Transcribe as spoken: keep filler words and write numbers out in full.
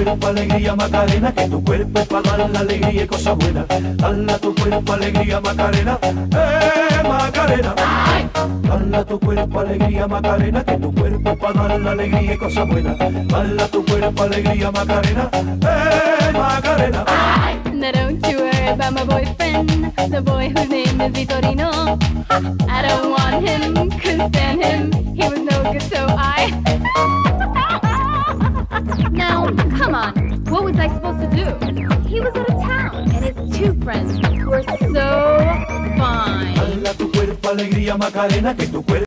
cuerpo alegría Macarena, que tu cuerpo es para dar la alegría y cosas buenas. Dale a tu cuerpo alegría Macarena, eh Macarena. Dale a tu cuerpo alegría Macarena, que tu cuerpo es para dar la alegría y cosas buenas. Dale a tu cuerpo alegría Macarena, eh Macarena. Now don't you worry about my boyfriend, the boy whose name is Vitorino. I don't want him, couldn't stand him, he was no good, so I... Now, come on, what was I supposed to do? He was out of town, and his two friends were so fine. Dale a tu cuerpo alegría Macarena, que tu cuerpo